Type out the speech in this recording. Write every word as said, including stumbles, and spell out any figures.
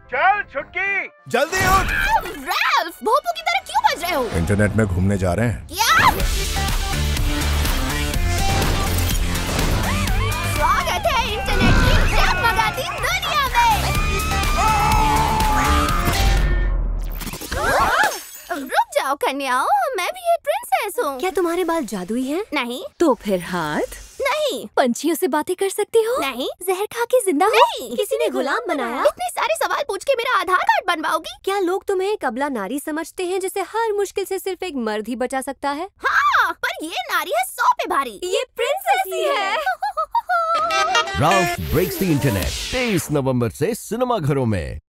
चल छुटकी, जल्दी उठ। रैल्फ, भोंपू की तरह क्यों बज रहे हो? इंटरनेट में घूमने जा रहे हैं। क्या? स्वागत है इंटरनेट की जगमगाती दुनिया में। रुक जाओ कन्याओं, मैं भी एक प्रिंसेस हूँ। क्या तुम्हारे बाल जादुई हैं? नहीं। तो फिर हाथ? नहीं। पंछियों से बातें कर सकती हो? नहीं। जहर खा के जिंदा हो? नहीं। किसी ने गुलाम बनाया? इतने सारे सवाल पूछ के मेरा आधार कार्ड बनवाओगी? क्या लोग तुम्हें एक अबला नारी समझते हैं जिसे हर मुश्किल से सिर्फ एक मर्द ही बचा सकता है? हाँ, पर ये नारी है सौ पे भारी। ये प्रिंसेस ही है। राल्फ ब्रेक्स द इंटरनेट तेईस नवंबर से सिनेमा घरों में।